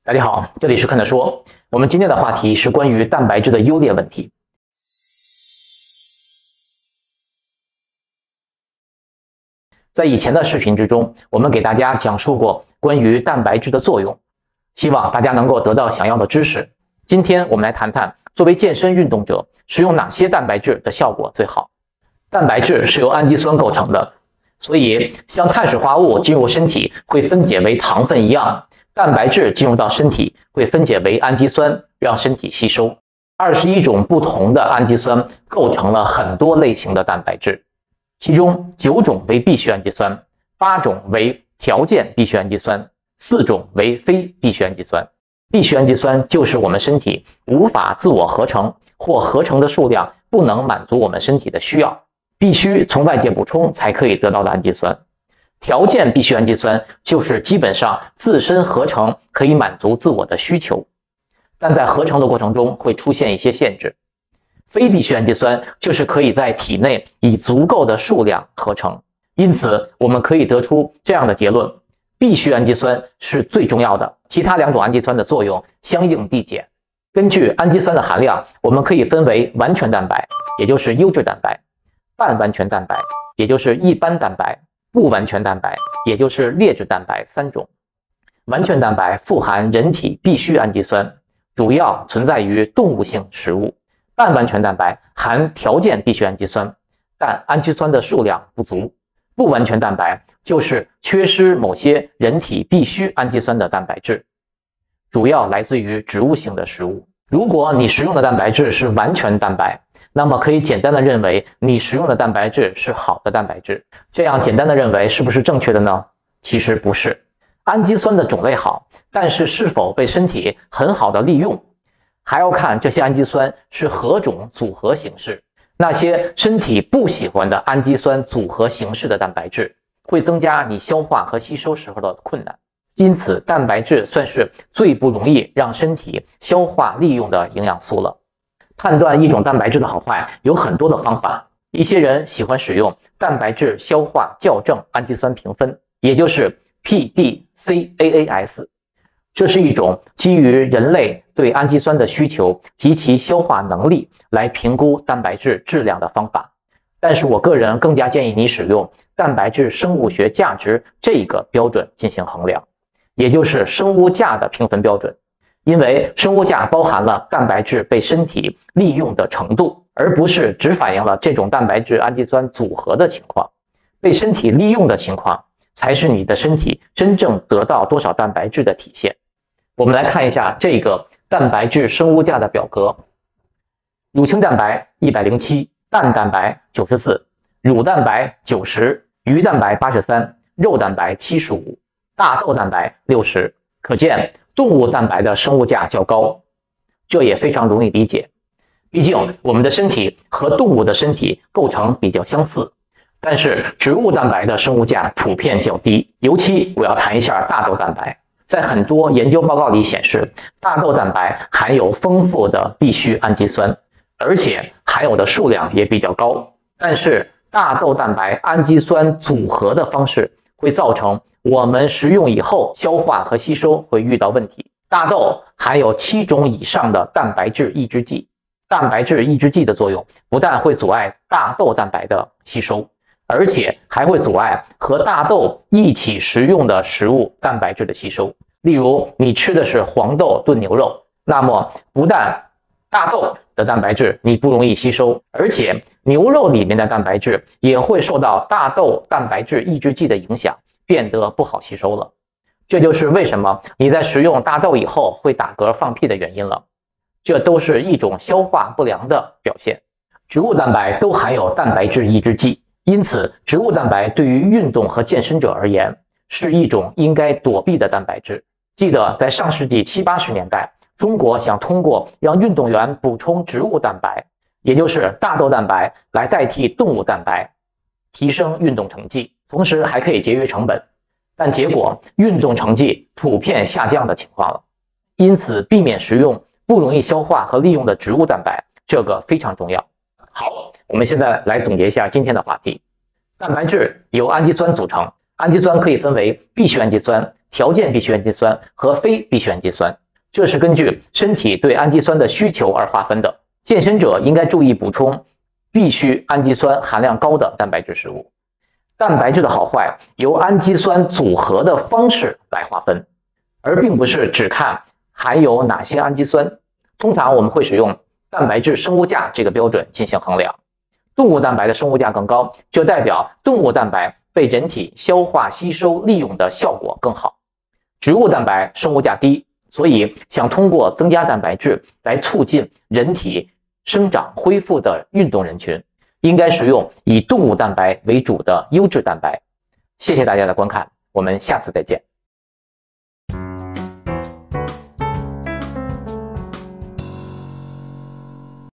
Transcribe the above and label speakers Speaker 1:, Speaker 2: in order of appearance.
Speaker 1: 大家好，这里是看的说。我们今天的话题是关于蛋白质的优劣问题。在以前的视频之中，我们给大家讲述过关于蛋白质的作用，希望大家能够得到想要的知识。今天我们来谈谈，作为健身运动者，食用哪些蛋白质的效果最好。蛋白质是由氨基酸构成的，所以像碳水化合物进入身体会分解为糖分一样，蛋白质进入到身体会分解为氨基酸，让身体吸收。21种不同的氨基酸构成了很多类型的蛋白质，其中9种为必需氨基酸，8种为条件必需氨基酸，4种为非必需氨基酸。必需氨基酸就是我们身体无法自我合成，或合成的数量不能满足我们身体的需要，必须从外界补充才可以得到的氨基酸。条件必需氨基酸就是基本上自身合成可以满足自我的需求，但在合成的过程中会出现一些限制。非必需氨基酸就是可以在体内以足够的数量合成，因此我们可以得出这样的结论：必需氨基酸是最重要的，其他2种氨基酸的作用相应递减。根据氨基酸的含量，我们可以分为完全蛋白，也就是优质蛋白；半完全蛋白，也就是一般蛋白；不完全蛋白，也就是劣质蛋白3种。完全蛋白富含人体必需氨基酸，主要存在于动物性食物；半完全蛋白含条件必需氨基酸，但氨基酸的数量不足；不完全蛋白就是缺失某些人体必需氨基酸的蛋白质，主要来自于植物性的食物。如果你食用的蛋白质是完全蛋白，那么可以简单的认为你食用的蛋白质是好的蛋白质。这样简单的认为是不是正确的呢？其实不是。氨基酸的种类好，但是是否被身体很好的利用，还要看这些氨基酸是何种组合形式。那些身体不喜欢的氨基酸组合形式的蛋白质，会增加你消化和吸收时候的困难。因此，蛋白质算是最不容易让身体消化利用的营养素了。判断一种蛋白质的好坏有很多的方法，一些人喜欢使用蛋白质消化校正氨基酸评分，也就是 PDCAAS。这是一种基于人类对氨基酸的需求及其消化能力来评估蛋白质质量的方法。但是我个人更加建议你使用蛋白质生物学价值这个标准进行衡量，也就是生物价的评分标准。因为生物价包含了蛋白质被身体利用的程度，而不是只反映了这种蛋白质氨基酸组合的情况。被身体利用的情况才是你的身体真正得到多少蛋白质的体现。我们来看一下这个蛋白质生物价的表格。乳清蛋白107，蛋蛋白94，乳蛋白90，鱼蛋白83，肉蛋白75，大豆蛋白60。可见动物蛋白的生物价较高，这也非常容易理解。毕竟我们的身体和动物的身体构成比较相似，但是植物蛋白的生物价普遍较低。尤其我要谈一下大豆蛋白。在很多研究报告里显示，大豆蛋白含有丰富的必需氨基酸，而且含有的数量也比较高。但是大豆蛋白氨基酸组合的方式会造成我们食用以后消化和吸收会遇到问题。大豆含有7种以上的蛋白质抑制剂，蛋白质抑制剂的作用不但会阻碍大豆蛋白的吸收，而且还会阻碍和大豆一起食用的食物蛋白质的吸收。例如你吃的是黄豆炖牛肉，那么不但大豆的蛋白质你不容易吸收，而且牛肉里面的蛋白质也会受到大豆蛋白质抑制剂的影响，变得不好吸收了。这就是为什么你在食用大豆以后会打嗝放屁的原因了。这都是一种消化不良的表现。植物蛋白都含有蛋白质抑制剂，因此植物蛋白对于运动和健身者而言是一种应该躲避的蛋白质。记得在上世纪70、80年代，中国想通过让运动员补充植物蛋白，也就是大豆蛋白来代替动物蛋白，提升运动成绩，同时还可以节约成本。但结果运动成绩普遍下降的情况了。因此避免食用不容易消化和利用的植物蛋白，这个非常重要。好，我们现在来总结一下今天的话题。蛋白质由氨基酸组成，氨基酸可以分为必需氨基酸、 条件必需氨基酸和非必需氨基酸，这是根据身体对氨基酸的需求而划分的。健身者应该注意补充必需氨基酸含量高的蛋白质食物。蛋白质的好坏由氨基酸组合的方式来划分，而并不是只看含有哪些氨基酸。通常我们会使用蛋白质生物价这个标准进行衡量。动物蛋白的生物价更高，就代表动物蛋白被人体消化吸收利用的效果更好。植物蛋白生物价低，所以想通过增加蛋白质来促进人体生长恢复的运动人群，应该食用以动物蛋白为主的优质蛋白。谢谢大家的观看，我们下次再见。